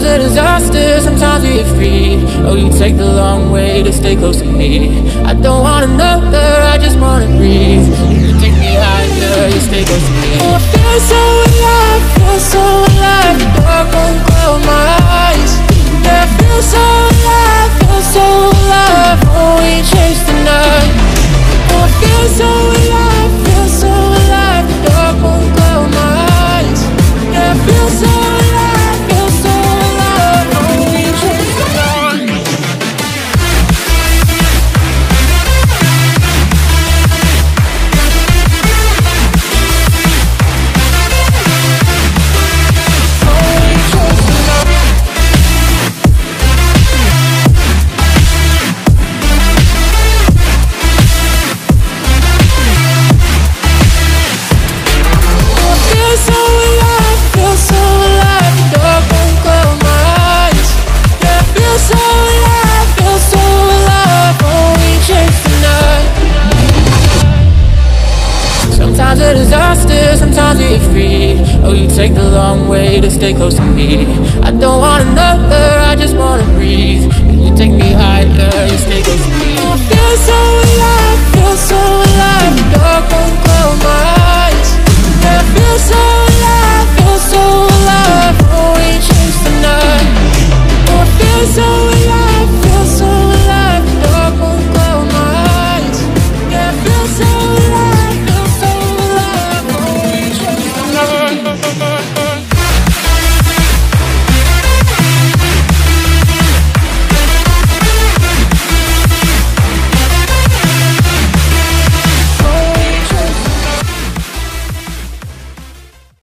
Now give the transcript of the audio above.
Sometimes a disaster, sometimes we get free. Oh, you take the long way to stay close to me. I don't want another, I just wanna breathe. You take me higher, you stay close to me. Oh, I feel so alive, feel so alive. The dark won't close my eyes. Yeah, I feel so alive, feel so alive. Oh, we chase the night. Oh, I feel so alive, feel so alive. The dark won't close my eyes. Yeah, I feel so alive, feel so alive. Oh, we chase the night. Sometimes a disaster, sometimes we get free. Oh, you take the long way to stay close to me. I don't want another, I just wanna breathe. You take me higher, you stay close to me. I feel so alive, feel so alive.